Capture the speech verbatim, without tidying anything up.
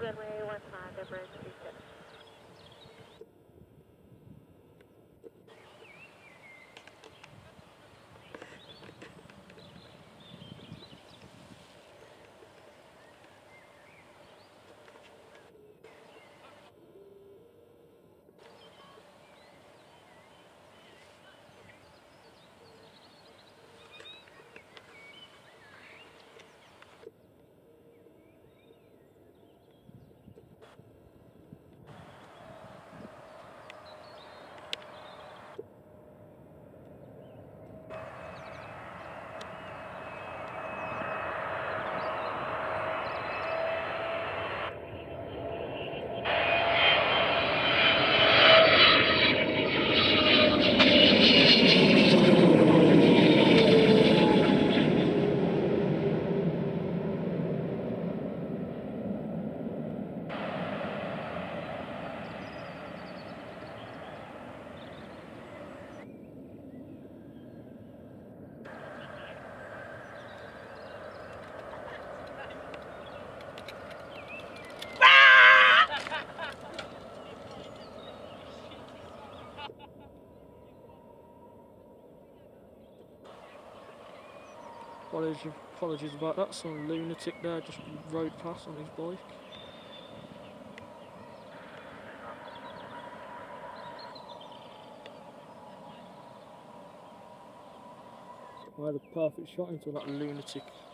runway one five, emergency six. Apologies, apologies about that, some lunatic there just rode past on his bike. I had a perfect shot until that lunatic